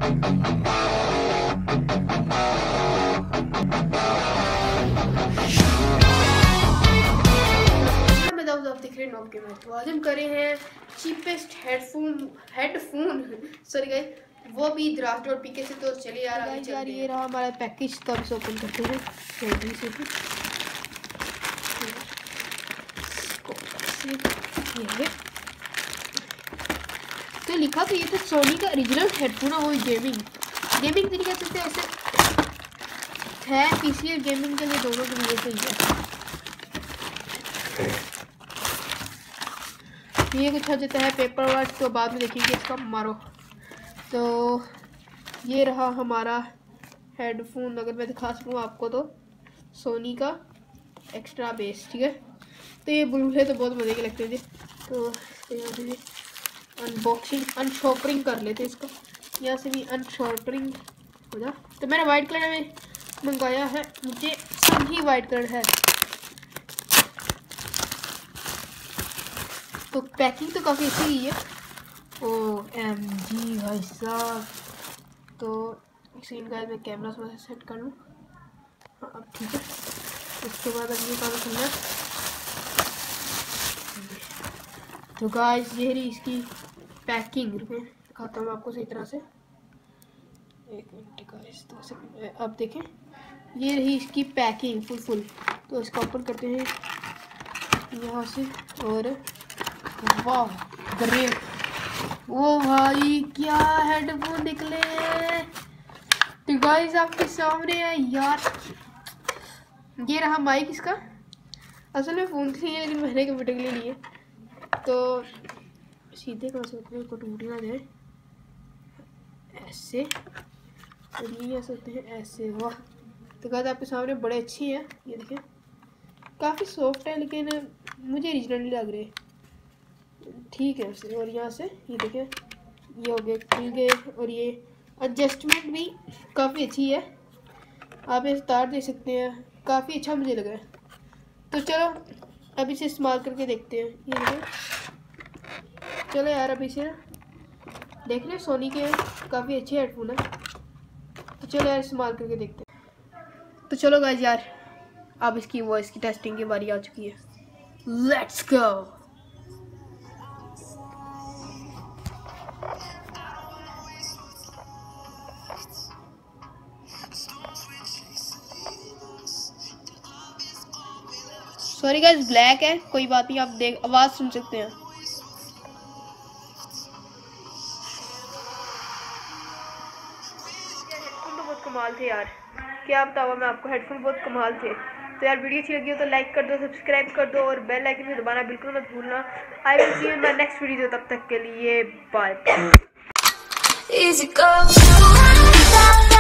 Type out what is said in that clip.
तो आज हम करे हैं चीपेस्ट हेडफोन सॉरी गाइस, वो भी Draft.pk से। तो चलिए यार ये रहा हमारा पैकेज, तो अब ओपन करते हैं जल्दी से। ये तो लिखा तो ये तो सोनी का ओरिजिनल हेडफोन है, वो गेमिंग तरीके से ऐसे है, पीसी और गेमिंग के लिए दोनों के लिए सही है। ये कुछ हो जाता है पेपर वर्क, तो बाद में देखेंगे इसका मारो। तो ये रहा हमारा हेडफोन, अगर मैं दिखा सकूँ आपको तो सोनी का एक्स्ट्रा बेस, ठीक है। तो ये बुलबुले तो बहुत मज़े के लगते थे। तो यहाँ से अनशॉपरिंग कर लेते इसको, यहाँ से भी अनशॉपरिंग हो जा। तो मैंने वाइट कलर में मंगाया है, मुझे सब ही वाइट कलर है। तो पैकिंग तो काफ़ी अच्छी ही है। OMG भाई साहब। तो स्क्रीन का मैं कैमरा थोड़ा सा सेट कर लूँ। हाँ अब ठीक है। उसके बाद अब ये काम करना है। तो गाइस ये रही इसकी पैकिंग, रुपये दिखाता हूँ आपको सही तरह से। एक मिनट गाइस, तो अब देखें ये रही इसकी पैकिंग फुल। तो इसका ओपन करते हैं यहाँ से, और वाह ग्रेट, वो भाई क्या हेडफोन निकले। तो गाइस आपके सामने है यार, ये रहा माइक इसका। असल में फ़ोन के लिए, लेकिन मैंने कंप्यूटर के लिए लिए। तो सीधे कहाँ से होते हैं, को टूट ना जाए, ऐसे, और ये सकते हैं ऐसे। वाह। तो गाइस आपके सामने बड़े अच्छी हैं, ये देखें काफ़ी सॉफ्ट है, लेकिन मुझे ओरिजिनली लग रहे हैं ठीक है उसे। और यहाँ से ये देखें ये हो गए खुल गए, और ये एडजस्टमेंट भी काफ़ी अच्छी है, आप इसे तार दे सकते हैं, काफ़ी अच्छा मुझे लगा है। तो चलो अब इसे इस्तेमाल करके देखते हैं। ये देखें, चलो यार अब इसे देख रहे सोनी के काफ़ी अच्छे हेडफोन है। तो चलो यार इस्तेमाल करके देखते हैं। तो चलो गाइस यार अब इसकी वॉइस की टेस्टिंग की बारी आ चुकी है, let's go. Sorry guys black है, कोई बात नहीं, आप देख आवाज़ सुन सकते हैं। हेडफोन तो बहुत कमाल थे यार, क्या बताऊँ मैं आपको, हेडफोन बहुत कमाल थे। तो यार वीडियो अच्छी लगी हो तो लाइक कर दो, सब्सक्राइब कर दो, और बेल आइकन भी दबाना बिल्कुल मत भूलना। I will see you in my next video, तब तक के लिए बाय।